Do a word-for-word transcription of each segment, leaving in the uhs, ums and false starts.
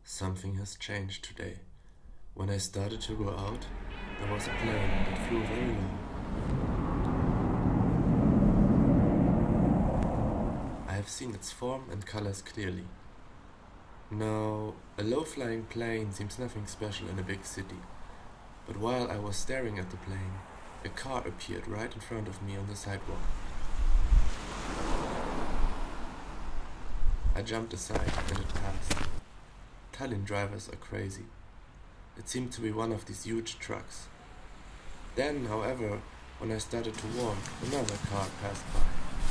Something has changed today. When I started to go out, there was a plane that flew very low. I have seen its form and colors clearly. Now, a low-flying plane seems nothing special in a big city, but while I was staring at the plane, a car appeared right in front of me on the sidewalk. I jumped aside and it passed. Tallinn drivers are crazy. It seemed to be one of these huge trucks. Then, however, when I started to warm, another car passed by.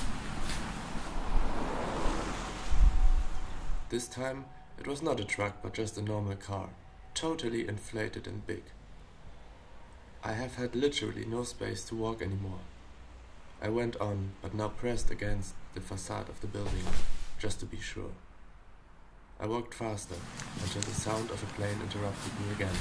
This time, it was not a truck but just a normal car, totally inflated and big. I have had literally no space to walk anymore. I went on, but now pressed against the facade of the building, just to be sure. I walked faster, until the sound of a plane interrupted me again.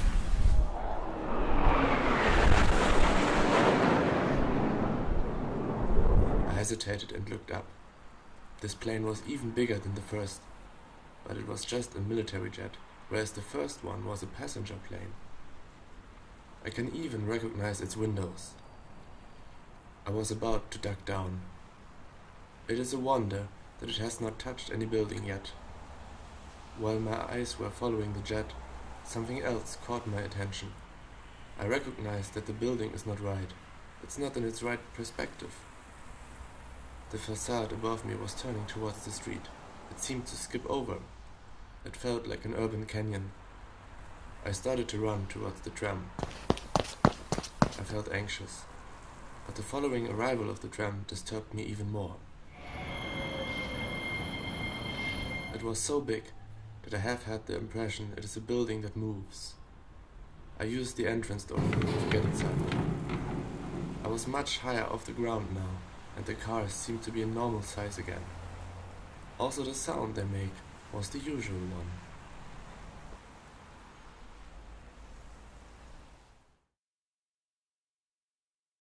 I hesitated and looked up. This plane was even bigger than the first, but it was just a military jet, whereas the first one was a passenger plane. I can even recognize its windows. I was about to duck down. It is a wonder that it has not touched any building yet. While my eyes were following the jet, something else caught my attention. I recognized that the building is not right. It's not in its right perspective. The facade above me was turning towards the street. It seemed to skip over. It felt like an urban canyon. I started to run towards the tram. I felt anxious, but the following arrival of the tram disturbed me even more. It was so big that I have had the impression it is a building that moves. I used the entrance door to get inside. I was much higher off the ground now, and the cars seemed to be a normal size again. Also the sound they make was the usual one.